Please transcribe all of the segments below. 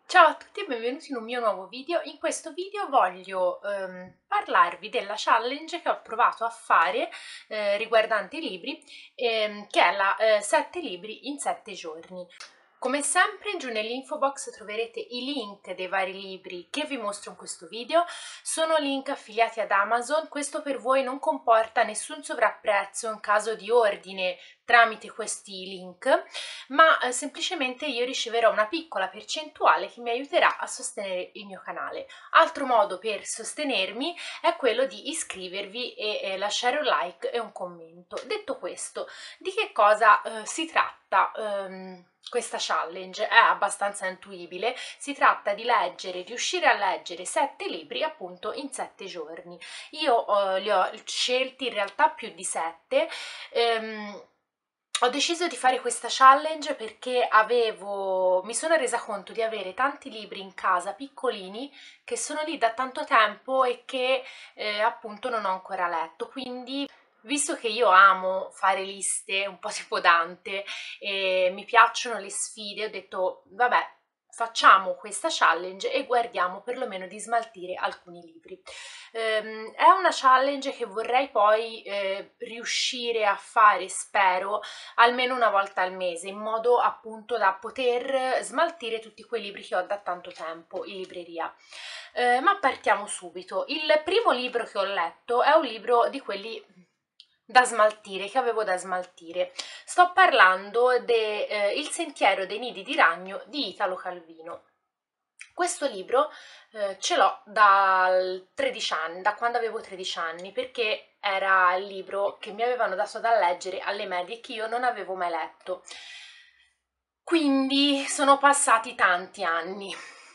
Ciao a tutti e benvenuti in un mio nuovo video. In questo video voglio parlarvi della challenge che ho provato a fare riguardante i libri, che è la 7 libri in 7 giorni. Come sempre giù nell'info box troverete i link dei vari libri che vi mostro in questo video, sono link affiliati ad Amazon, questo per voi non comporta nessun sovrapprezzo in caso di ordine tramite questi link, ma semplicemente io riceverò una piccola percentuale che mi aiuterà a sostenere il mio canale. Altro modo per sostenermi è quello di iscrivervi e lasciare un like e un commento. Detto questo, di che cosa si tratta? Questa challenge è abbastanza intuibile, si tratta di riuscire a leggere 7 libri appunto in 7 giorni. Io li ho scelti in realtà più di 7. Ho deciso di fare questa challenge perché mi sono resa conto di avere tanti libri in casa piccolini che sono lì da tanto tempo e che appunto non ho ancora letto, quindi visto che io amo fare liste un po' tipo Dante e mi piacciono le sfide, ho detto vabbè, facciamo questa challenge e guardiamo perlomeno di smaltire alcuni libri. È una challenge che vorrei poi riuscire a fare, spero, almeno una volta al mese, in modo appunto da poter smaltire tutti quei libri che ho da tanto tempo in libreria. Ma partiamo subito. Il primo libro che ho letto è un libro di quelli da smaltire, che avevo da smaltire. Sto parlando de Il sentiero dei nidi di ragno di Italo Calvino. Questo libro ce l'ho dal 13 anni, da quando avevo 13 anni, perché era il libro che mi avevano dato da leggere alle medie che io non avevo mai letto. Quindi sono passati tanti anni,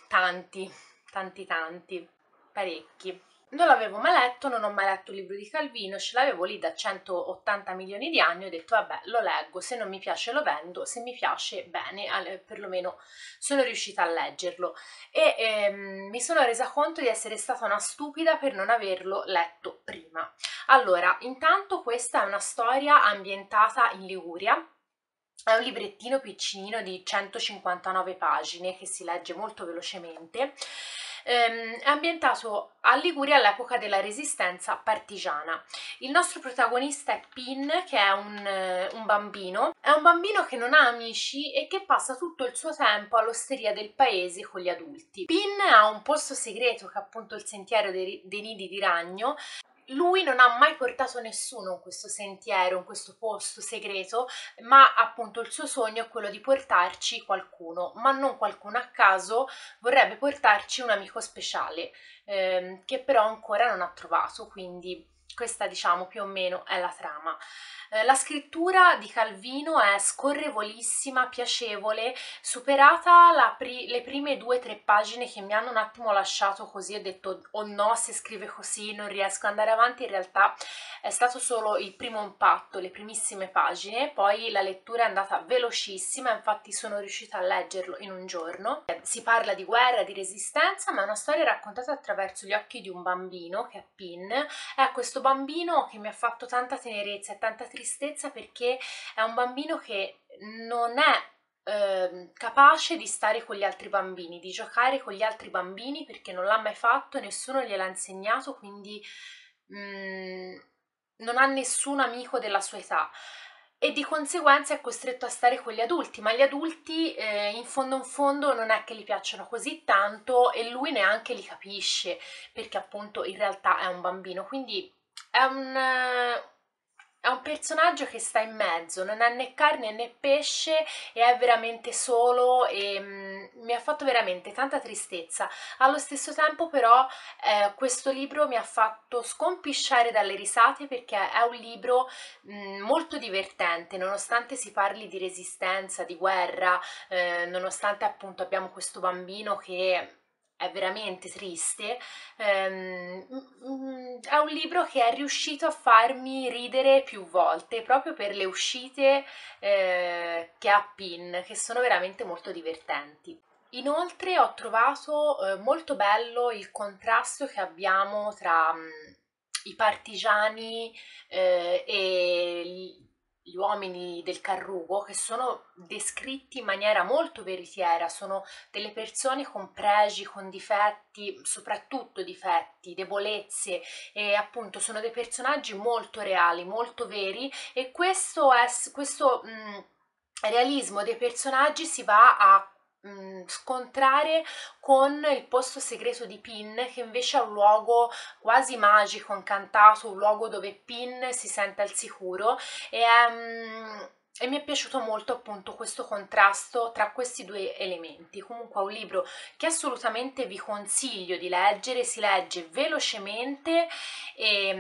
tanti, parecchi. Non l'avevo mai letto, non ho mai letto il libro di Calvino, ce l'avevo lì da 180 milioni di anni, ho detto vabbè lo leggo, se non mi piace lo vendo, se mi piace bene, perlomeno sono riuscita a leggerlo e mi sono resa conto di essere stata una stupida per non averlo letto prima. Allora, intanto questa è una storia ambientata in Liguria. È un librettino piccinino di 159 pagine che si legge molto velocemente. È ambientato a Liguria all'epoca della resistenza partigiana. Il nostro protagonista è Pin, che è un bambino. È un bambino che non ha amici e che passa tutto il suo tempo all'osteria del paese con gli adulti. Pin ha un posto segreto che è appunto il sentiero dei nidi di ragno. Lui non ha mai portato nessuno in questo sentiero, in questo posto segreto, ma appunto il suo sogno è quello di portarci qualcuno, ma non qualcuno a caso, vorrebbe portarci un amico speciale, che però ancora non ha trovato, quindi questa diciamo più o meno è la trama. La scrittura di Calvino è scorrevolissima, piacevole, superata le prime 2 o 3 pagine che mi hanno un attimo lasciato così, ho detto oh no, se scrive così non riesco ad andare avanti, in realtà è stato solo il primo impatto, le primissime pagine, poi la lettura è andata velocissima, infatti sono riuscita a leggerlo in un giorno. Si parla di guerra, di resistenza, ma è una storia raccontata attraverso gli occhi di un bambino che è Pin. È questo bambino che mi ha fatto tanta tenerezza e tanta tristezza perché è un bambino che non è capace di stare con gli altri bambini, di giocare con gli altri bambini perché non l'ha mai fatto, nessuno gliel'ha insegnato, quindi non ha nessun amico della sua età e di conseguenza è costretto a stare con gli adulti, ma gli adulti in fondo non è che gli piacciono così tanto e lui neanche li capisce perché appunto in realtà è un bambino, quindi è un personaggio che sta in mezzo, non è né carne né pesce e è veramente solo e mi ha fatto veramente tanta tristezza. Allo stesso tempo però questo libro mi ha fatto scompisciare dalle risate perché è un libro molto divertente, nonostante si parli di resistenza, di guerra, nonostante appunto abbiamo questo bambino che è veramente triste, è un libro che è riuscito a farmi ridere più volte proprio per le uscite che ha Pin, che sono veramente molto divertenti. Inoltre ho trovato molto bello il contrasto che abbiamo tra i partigiani e gli uomini del Carrugo, che sono descritti in maniera molto veritiera, sono delle persone con pregi, con difetti, soprattutto difetti, debolezze, e appunto sono dei personaggi molto reali, molto veri, e questo realismo dei personaggi si va a scontrare con il posto segreto di Pin, che invece è un luogo quasi magico, incantato, un luogo dove Pin si sente al sicuro, e mi è piaciuto molto appunto questo contrasto tra questi due elementi. Comunque è un libro che assolutamente vi consiglio di leggere, si legge velocemente e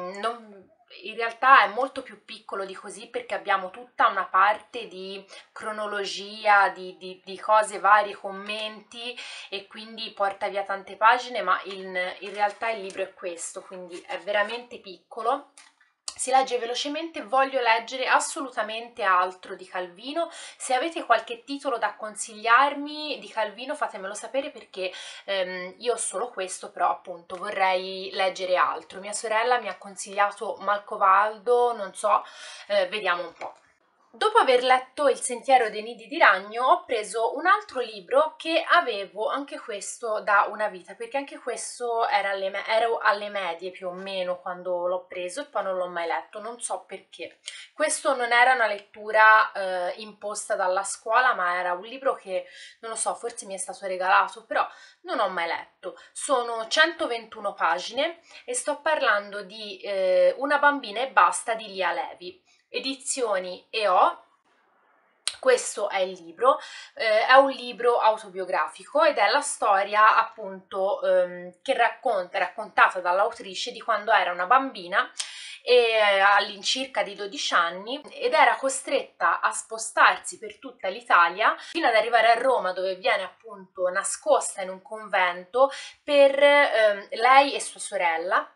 in realtà è molto più piccolo di così, perché abbiamo tutta una parte di cronologia, di cose varie, commenti, e quindi porta via tante pagine, ma in realtà il libro è questo, quindi è veramente piccolo. Si legge velocemente. Voglio leggere assolutamente altro di Calvino. Se avete qualche titolo da consigliarmi di Calvino fatemelo sapere, perché io ho solo questo, però appunto vorrei leggere altro. Mia sorella mi ha consigliato Malcovaldo, non so, vediamo un po'. Dopo aver letto Il sentiero dei nidi di ragno, ho preso un altro libro che avevo anche questo da una vita, perché anche questo ero alle medie più o meno quando l'ho preso, e poi non l'ho mai letto, non so perché. Questo non era una lettura imposta dalla scuola, ma era un libro che, non lo so, forse mi è stato regalato, però non ho mai letto. Sono 121 pagine e sto parlando di Una bambina e basta di Lia Levi. Edizioni EO. Questo è il libro, è un libro autobiografico ed è la storia appunto che è raccontata dall'autrice di quando era una bambina all'incirca di 12 anni, ed era costretta a spostarsi per tutta l'Italia fino ad arrivare a Roma, dove viene appunto nascosta in un convento per lei e sua sorella,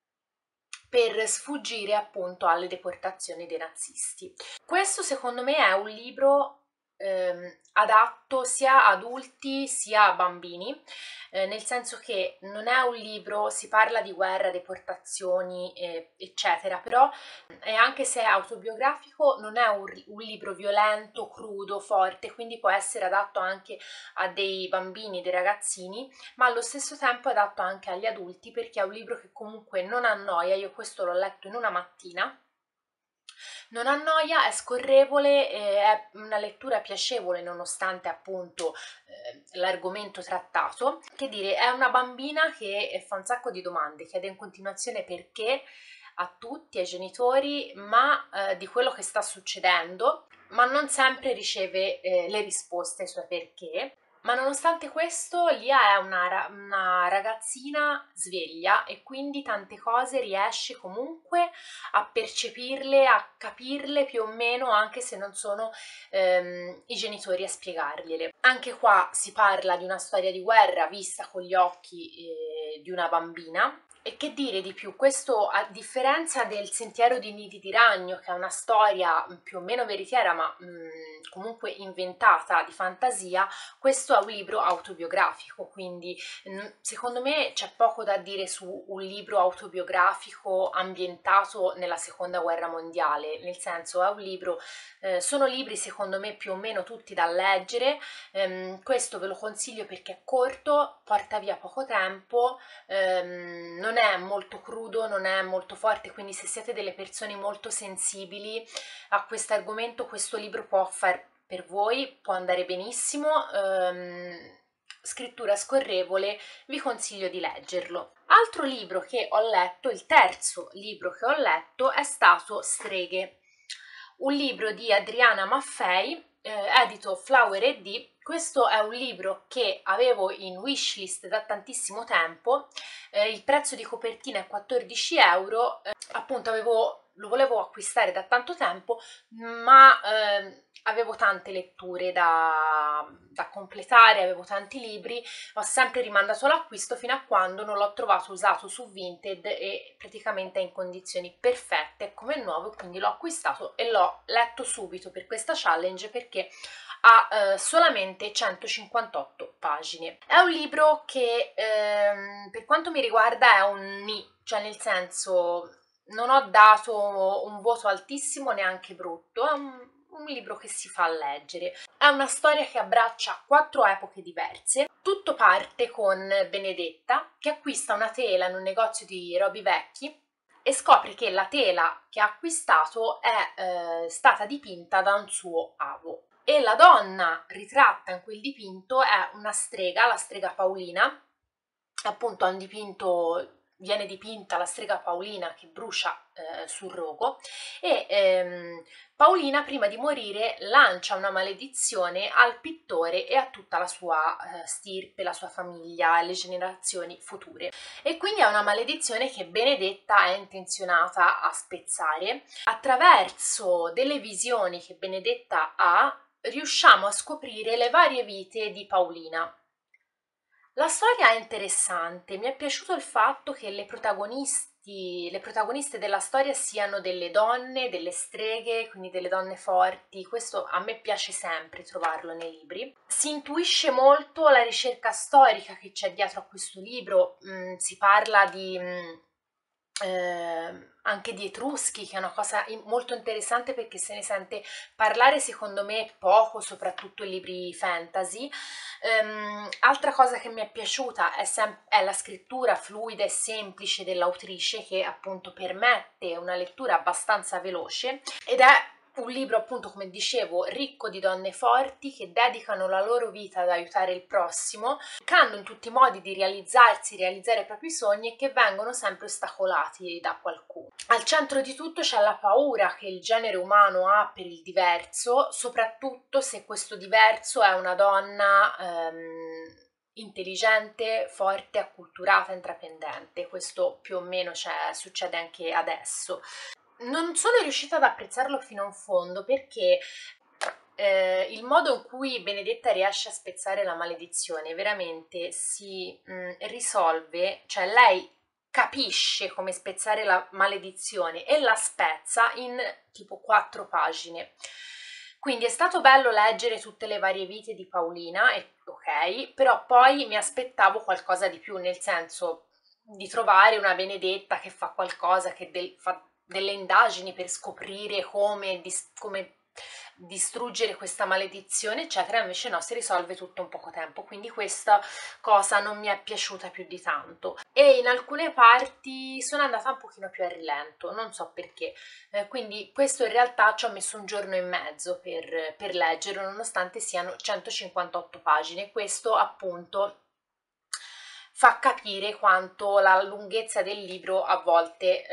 per sfuggire appunto alle deportazioni dei nazisti. Questo secondo me è un libro adatto sia a adulti sia a bambini, nel senso che non è un libro, si parla di guerra, deportazioni, eccetera, però anche se è autobiografico non è un libro violento, crudo, forte, quindi può essere adatto anche a dei bambini, dei ragazzini, ma allo stesso tempo è adatto anche agli adulti, perché è un libro che comunque non annoia. Io questo l'ho letto in una mattina. Non annoia, è scorrevole, è una lettura piacevole nonostante appunto l'argomento trattato. Che dire, è una bambina che fa un sacco di domande, chiede in continuazione perché a tutti, ai genitori, ma di quello che sta succedendo, ma non sempre riceve le risposte ai suoi perché. Ma nonostante questo, Lia è una ragazzina sveglia, e quindi tante cose riesce comunque a percepirle, a capirle più o meno, anche se non sono i genitori a spiegargliele. Anche qua si parla di una storia di guerra vista con gli occhi di una bambina. E che dire di più? Questo, a differenza del Sentiero di Nidi di Ragno, che è una storia più o meno veritiera, ma comunque inventata, di fantasia, questo è un libro autobiografico, quindi secondo me c'è poco da dire su un libro autobiografico ambientato nella seconda guerra mondiale, nel senso è un libro, sono libri secondo me più o meno tutti da leggere. Questo ve lo consiglio perché è corto, porta via poco tempo, non è molto crudo, non è molto forte, quindi se siete delle persone molto sensibili a questo argomento, questo libro può far per voi, può andare benissimo. Scrittura scorrevole, vi consiglio di leggerlo. Altro libro che ho letto, il terzo libro che ho letto, è stato Streghe, un libro di Adriana Maffei, edito Flower ed. Questo è un libro che avevo in wishlist da tantissimo tempo, il prezzo di copertina è 14 euro, appunto lo volevo acquistare da tanto tempo, ma avevo tante letture da completare, avevo tanti libri, ho sempre rimandato l'acquisto fino a quando non l'ho trovato usato su Vinted e praticamente è in condizioni perfette come nuovo, quindi l'ho acquistato e l'ho letto subito per questa challenge, perché ha solamente 158 pagine. È un libro che per quanto mi riguarda è un nì, cioè nel senso non ho dato un voto altissimo, neanche brutto, è un libro che si fa leggere. È una storia che abbraccia 4 epoche diverse. Tutto parte con Benedetta che acquista una tela in un negozio di robi vecchi e scopre che la tela che ha acquistato è stata dipinta da un suo avo. E la donna ritratta in quel dipinto è una strega, la strega Paolina. Appunto, viene dipinta la strega Paolina che brucia sul rogo e Paolina prima di morire lancia una maledizione al pittore e a tutta la sua stirpe, la sua famiglia e le generazioni future. E quindi è una maledizione che Benedetta è intenzionata a spezzare. Attraverso delle visioni che Benedetta ha, riusciamo a scoprire le varie vite di Paolina. La storia è interessante, mi è piaciuto il fatto che le protagoniste della storia siano delle donne, delle streghe, quindi delle donne forti. Questo a me piace sempre trovarlo nei libri. Si intuisce molto la ricerca storica che c'è dietro a questo libro. Si parla di anche di Etruschi, che è una cosa molto interessante perché se ne sente parlare secondo me poco, soprattutto in libri fantasy. Altra cosa che mi è piaciuta è la scrittura fluida e semplice dell'autrice, che appunto permette una lettura abbastanza veloce, ed è un libro, appunto, come dicevo, ricco di donne forti che dedicano la loro vita ad aiutare il prossimo, cercando in tutti i modi di realizzare i propri sogni, e che vengono sempre ostacolati da qualcuno. Al centro di tutto c'è la paura che il genere umano ha per il diverso, soprattutto se questo diverso è una donna intelligente, forte, acculturata, intraprendente. Questo più o meno succede anche adesso. Non sono riuscita ad apprezzarlo fino in fondo perché il modo in cui Benedetta riesce a spezzare la maledizione veramente si risolve, cioè lei capisce come spezzare la maledizione e la spezza in tipo 4 pagine. Quindi è stato bello leggere tutte le varie vite di Paolina, ok, però poi mi aspettavo qualcosa di più, nel senso di trovare una Benedetta che fa qualcosa, che fa delle indagini per scoprire come distruggere questa maledizione, eccetera. Invece no, si risolve tutto in poco tempo, quindi questa cosa non mi è piaciuta più di tanto, e in alcune parti sono andata un pochino più a rilento, non so perché. Quindi questo in realtà ci ho messo un giorno e mezzo per leggerlo, nonostante siano 158 pagine. Questo appunto fa capire quanto la lunghezza del libro a volte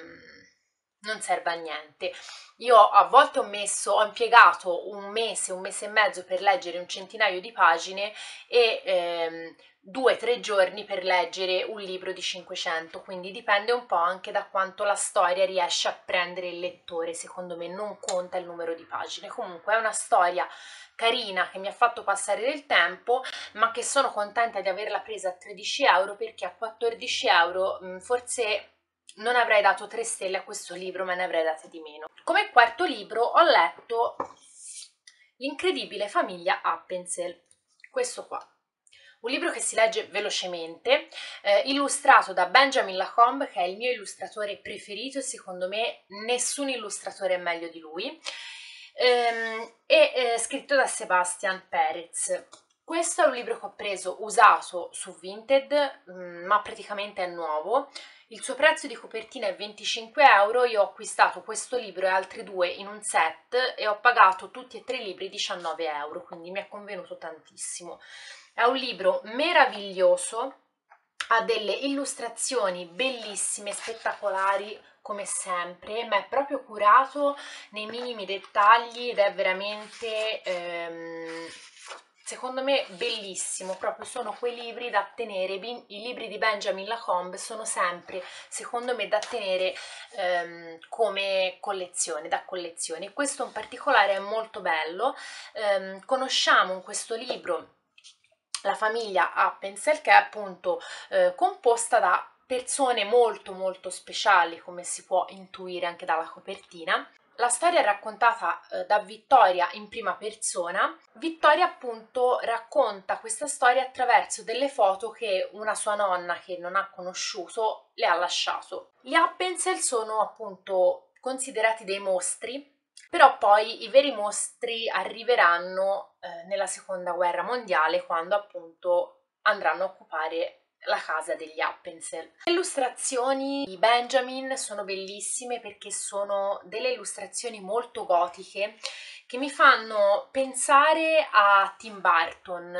non serve a niente. Io a volte ho impiegato un mese e mezzo per leggere un centinaio di pagine e 2 o 3 giorni per leggere un libro di 500, quindi dipende un po' anche da quanto la storia riesce a prendere il lettore. Secondo me non conta il numero di pagine. Comunque è una storia carina che mi ha fatto passare del tempo, ma che sono contenta di averla presa a 13 euro, perché a 14 euro forse non avrei dato 3 stelle a questo libro, ma ne avrei date di meno. Come quarto libro ho letto L'incredibile famiglia Appenzell, questo qua. Un libro che si legge velocemente, illustrato da Benjamin Lacombe, che è il mio illustratore preferito e secondo me nessun illustratore è meglio di lui, e scritto da Sebastian Perez. Questo è un libro che ho preso usato su Vinted, ma praticamente è nuovo. Il suo prezzo di copertina è 25 euro, io ho acquistato questo libro e altri 2 in un set e ho pagato tutti e 3 i libri 19 euro, quindi mi è convenuto tantissimo. È un libro meraviglioso, ha delle illustrazioni bellissime, spettacolari come sempre, ma è proprio curato nei minimi dettagli ed è veramente secondo me bellissimo. Proprio sono quei libri da tenere. I libri di Benjamin Lacombe sono sempre, secondo me, da tenere come collezione, da collezione. Questo in particolare è molto bello. Conosciamo in questo libro la famiglia Appenzell, che è appunto composta da persone molto molto speciali, come si può intuire anche dalla copertina. La storia è raccontata da Vittoria in prima persona. Vittoria appunto racconta questa storia attraverso delle foto che una sua nonna che non ha conosciuto le ha lasciato. Gli Appenzell sono appunto considerati dei mostri, però poi i veri mostri arriveranno nella seconda guerra mondiale, quando appunto andranno a occupare la casa degli Appenzell. Le illustrazioni di Benjamin sono bellissime perché sono delle illustrazioni molto gotiche che mi fanno pensare a Tim Burton,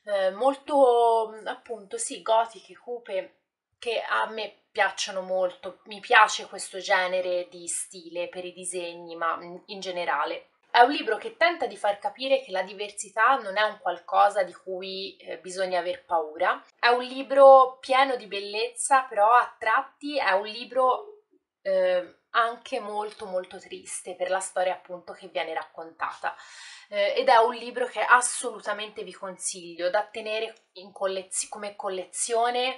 molto appunto sì, gotiche, cupe, che a me piacciono molto. Mi piace questo genere di stile per i disegni, ma in generale. È un libro che tenta di far capire che la diversità non è un qualcosa di cui bisogna aver paura. È un libro pieno di bellezza, però a tratti è un libro anche molto molto triste per la storia appunto che viene raccontata. Ed è un libro che assolutamente vi consiglio da tenere come collezione,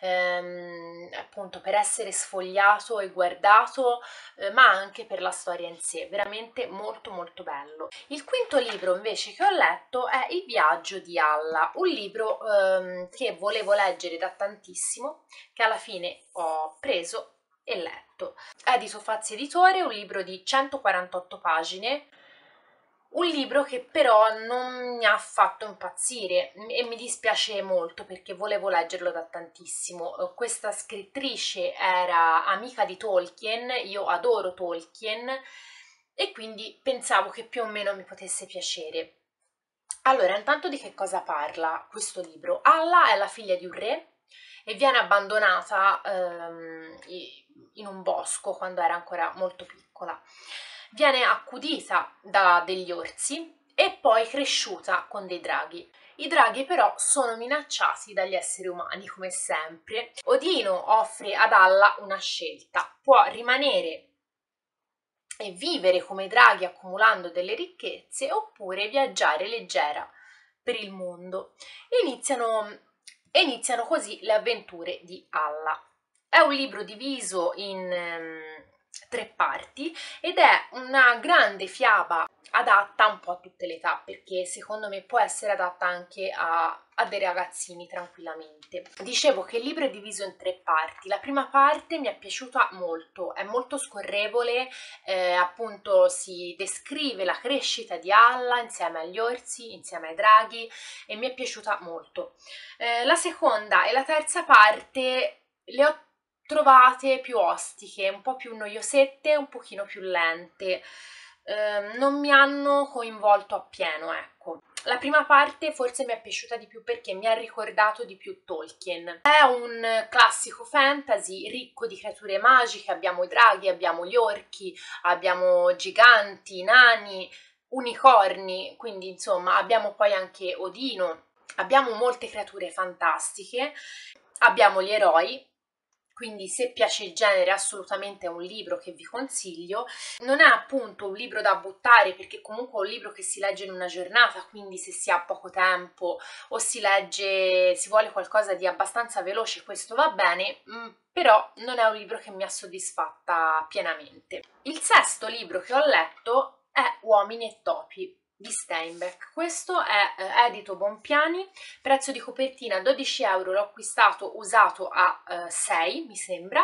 appunto per essere sfogliato e guardato, ma anche per la storia in sé, veramente molto molto bello. Il quinto libro invece che ho letto è Il viaggio di Alla, un libro che volevo leggere da tantissimo, che alla fine ho preso e letto. Edito Fazzi Editore, un libro di 148 pagine, un libro che però non mi ha fatto impazzire e mi dispiace molto perché volevo leggerlo da tantissimo. Questa scrittrice era amica di Tolkien, io adoro Tolkien e quindi pensavo che più o meno mi potesse piacere. Allora, intanto di che cosa parla questo libro? Alla è la figlia di un re e viene abbandonata in un bosco quando era ancora molto piccola. Viene accudita da degli orsi e poi cresciuta con dei draghi. I draghi però sono minacciati dagli esseri umani, come sempre. Odino offre ad Alla una scelta: può rimanere e vivere come i draghi accumulando delle ricchezze, oppure viaggiare leggera per il mondo. E iniziano così le avventure di Alla. È un libro diviso in 3 parti ed è una grande fiaba adatta un po' a tutte le età, perché secondo me può essere adatta anche a dei ragazzini tranquillamente. Dicevo che il libro è diviso in 3 parti. La prima parte mi è piaciuta molto, è molto scorrevole, appunto si descrive la crescita di Alla insieme agli orsi, insieme ai draghi, e mi è piaciuta molto. La seconda e la terza parte le ho trovate più ostiche, un po' più noiosette, un pochino più lente. Non mi hanno coinvolto appieno, ecco. La prima parte forse mi è piaciuta di più perché mi ha ricordato di più Tolkien. È un classico fantasy ricco di creature magiche, abbiamo i draghi, abbiamo gli orchi, abbiamo giganti, nani, unicorni, quindi insomma abbiamo poi anche Odino, abbiamo molte creature fantastiche, abbiamo gli eroi. Quindi se piace il genere assolutamente è un libro che vi consiglio. Non è appunto un libro da buttare perché comunque è un libro che si legge in una giornata, quindi se si ha poco tempo o si vuole qualcosa di abbastanza veloce, questo va bene, però non è un libro che mi ha soddisfatta pienamente. Il sesto libro che ho letto è Uomini e Topi di Steinbeck. Questo è edito Bonpiani, prezzo di copertina 12 €, l'ho acquistato usato a 6 mi sembra.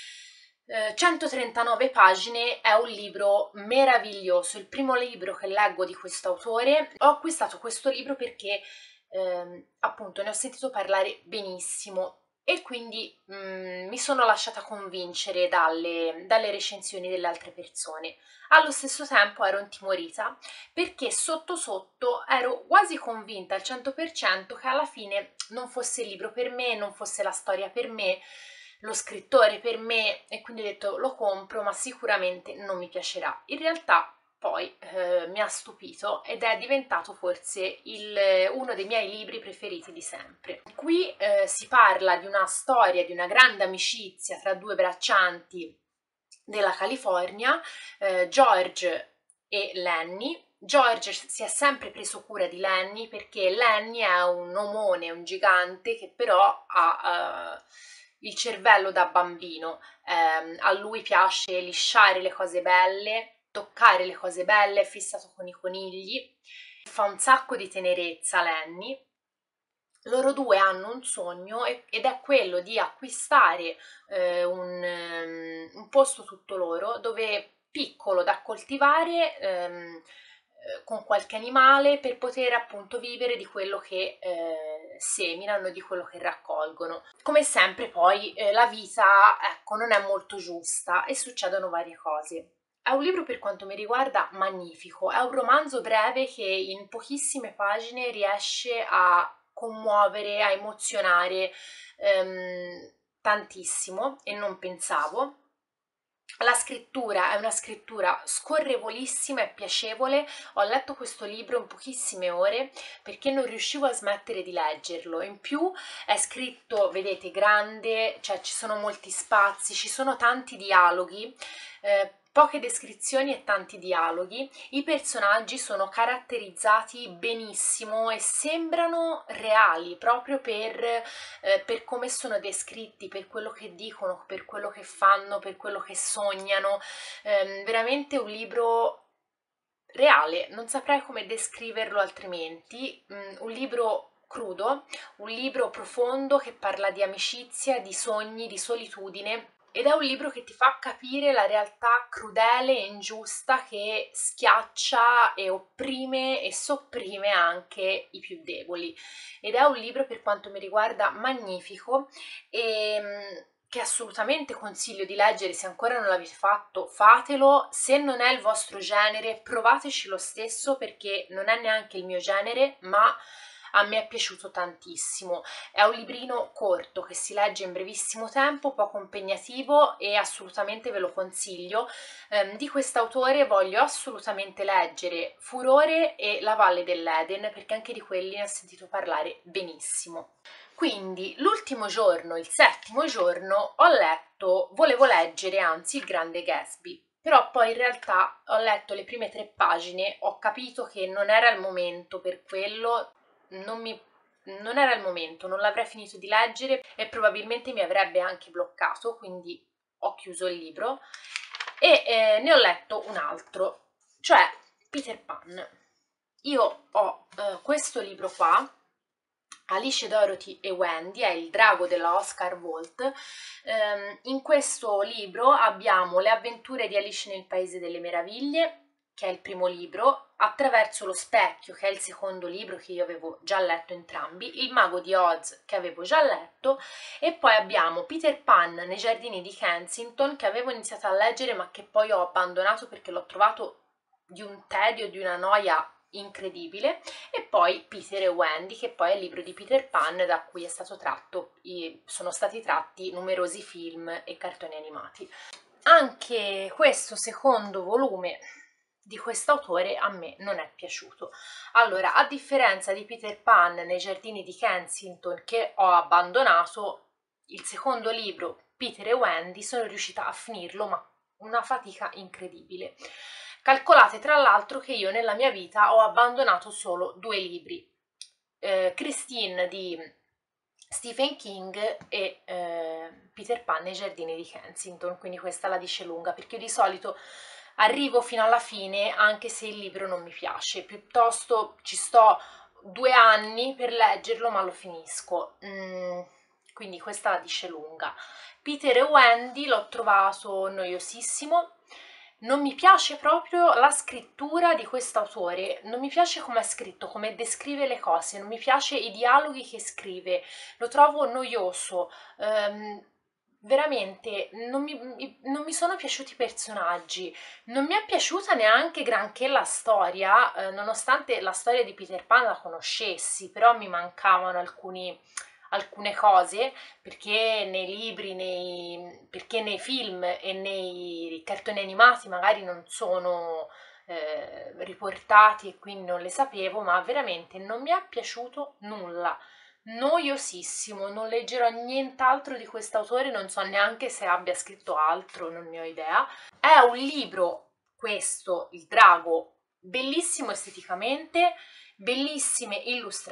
139 pagine, è un libro meraviglioso, il primo libro che leggo di questo autore. Ho acquistato questo libro perché appunto ne ho sentito parlare benissimo e quindi mi sono lasciata convincere dalle recensioni delle altre persone. Allo stesso tempo ero intimorita perché sotto sotto ero quasi convinta al 100% che alla fine non fosse il libro per me, non fosse la storia per me, lo scrittore per me, e quindi ho detto lo compro ma sicuramente non mi piacerà. In realtà poi mi ha stupito ed è diventato forse uno dei miei libri preferiti di sempre. Qui si parla di una storia, di una grande amicizia tra due braccianti della California, George e Lenny. George si è sempre preso cura di Lenny perché Lenny è un omone, un gigante che però ha il cervello da bambino. A lui piace lisciare le cose belle toccare le cose belle, è fissato con i conigli, fa un sacco di tenerezza Lenny. Loro due hanno un sogno ed è quello di acquistare un posto tutto loro dove piccolo da coltivare con qualche animale per poter appunto vivere di quello che seminano, di quello che raccolgono. Come sempre poi la vita, ecco, non è molto giusta e succedono varie cose. È un libro per quanto mi riguarda magnifico, è un romanzo breve che in pochissime pagine riesce a commuovere, a emozionare tantissimo e non pensavo. La scrittura è una scrittura scorrevolissima e piacevole. Ho letto questo libro in pochissime ore perché non riuscivo a smettere di leggerlo. In più è scritto, vedete, grande, cioè ci sono molti spazi, ci sono tanti dialoghi, poche descrizioni e tanti dialoghi. I personaggi sono caratterizzati benissimo e sembrano reali proprio per come sono descritti, per quello che dicono, per quello che fanno, per quello che sognano. Veramente un libro reale, non saprei come descriverlo altrimenti. Un libro crudo, un libro profondo che parla di amicizia, di sogni, di solitudine. Ed è un libro che ti fa capire la realtà crudele e ingiusta che schiaccia e opprime e sopprime anche i più deboli. Ed è un libro, per quanto mi riguarda, magnifico e che assolutamente consiglio di leggere. Se ancora non l'avete fatto, fatelo. Se non è il vostro genere, provateci lo stesso, perché non è neanche il mio genere, ma a me è piaciuto tantissimo. È un librino corto che si legge in brevissimo tempo, poco impegnativo e assolutamente ve lo consiglio. Di quest'autore voglio assolutamente leggere Furore e La Valle dell'Eden, perché anche di quelli ne ho sentito parlare benissimo. Quindi l'ultimo giorno, il settimo giorno, volevo leggere anzi Il Grande Gatsby, però poi in realtà ho letto le prime 3 pagine, ho capito che non era il momento per quello, non era il momento, non l'avrei finito di leggere e probabilmente mi avrebbe anche bloccato, quindi ho chiuso il libro e ne ho letto un altro, cioè Peter Pan. Io ho questo libro qua, Alice, Dorothy e Wendy, è il drago della Oscar Wilde. In questo libro abbiamo le avventure di Alice nel Paese delle Meraviglie, che è il primo libro, Attraverso lo specchio, che è il secondo libro che io avevo già letto entrambi, Il Mago di Oz, che avevo già letto, e poi abbiamo Peter Pan nei giardini di Kensington, che avevo iniziato a leggere ma che poi ho abbandonato perché l'ho trovato di un tedio, di una noia incredibile, e poi Peter e Wendy, che poi è il libro di Peter Pan da cui è stato sono stati tratti numerosi film e cartoni animati. Anche questo secondo volume di quest'autore a me non è piaciuto. Allora, a differenza di Peter Pan nei giardini di Kensington, che ho abbandonato, il secondo libro, Peter e Wendy, sono riuscita a finirlo, ma una fatica incredibile. Calcolate tra l'altro che io nella mia vita ho abbandonato solo 2 libri, Christine di Stephen King e Peter Pan nei giardini di Kensington, quindi questa la dice lunga, perché io di solito arrivo fino alla fine anche se il libro non mi piace, piuttosto ci sto 2 anni per leggerlo ma lo finisco, quindi questa la dice lunga. Peter e Wendy l'ho trovato noiosissimo, non mi piace proprio la scrittura di quest'autore, non mi piace come è scritto, come descrive le cose, non mi piace i dialoghi che scrive, lo trovo noioso, veramente non mi sono piaciuti i personaggi, non mi è piaciuta neanche granché la storia, nonostante la storia di Peter Pan la conoscessi, però mi mancavano alcune cose, perché nei libri, perché nei film e nei cartoni animati magari non sono riportati e quindi non le sapevo, ma veramente non mi è piaciuto nulla. Noiosissimo, non leggerò nient'altro di quest'autore, non so neanche se abbia scritto altro, non ne ho idea. È un libro, questo, Il Drago, bellissimo esteticamente, bellissime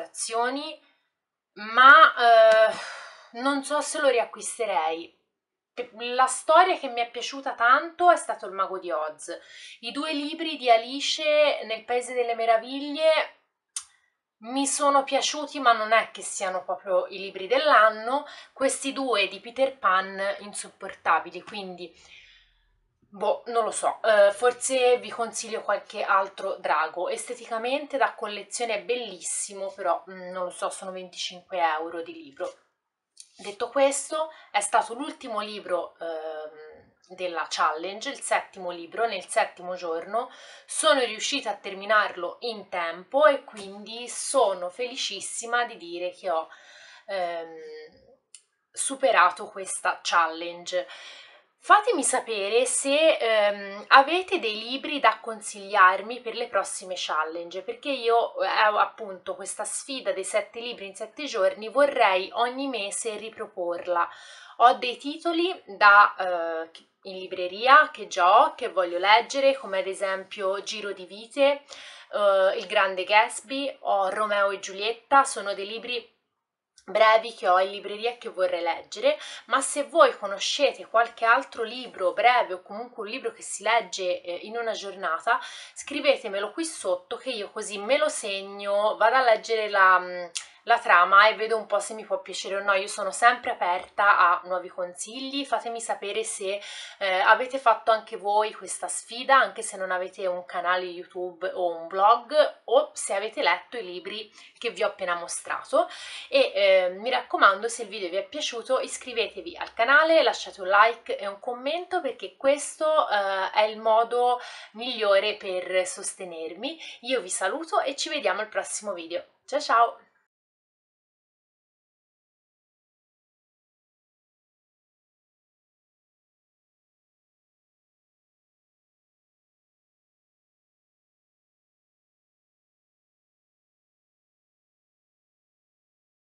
illustrazioni, ma non so se lo riacquisterei. la storia che mi è piaciuta tanto è stato Il Mago di Oz. I 2 libri di Alice nel Paese delle Meraviglie mi sono piaciuti, ma non è che siano proprio i libri dell'anno. Questi 2 di Peter Pan insopportabili, quindi boh, non lo so, forse vi consiglio qualche altro drago. Esteticamente da collezione è bellissimo, però non lo so, sono 25 € di libro. Detto questo, è stato l'ultimo libro della challenge, il 7° libro, nel 7° giorno. Sono riuscita a terminarlo in tempo e quindi sono felicissima di dire che ho ehm, superato questa challenge. Fatemi sapere se avete dei libri da consigliarmi per le prossime challenge, perché io appunto questa sfida dei 7 libri in 7 giorni vorrei ogni mese riproporla. Ho dei titoli in libreria che già ho, che voglio leggere, come ad esempio Giro di Vite, Il Grande Gatsby, ho Romeo e Giulietta, sono dei libri brevi che ho in libreria e che vorrei leggere, ma se voi conoscete qualche altro libro breve o comunque un libro che si legge in una giornata, scrivetemelo qui sotto che io così me lo segno, vado a leggere la trama e vedo un po' se mi può piacere o no. Io sono sempre aperta a nuovi consigli, fatemi sapere se avete fatto anche voi questa sfida, anche se non avete un canale YouTube o un blog, o se avete letto i libri che vi ho appena mostrato. E mi raccomando, se il video vi è piaciuto iscrivetevi al canale, lasciate un like e un commento, perché questo è il modo migliore per sostenermi. Io vi saluto e ci vediamo al prossimo video. Ciao ciao!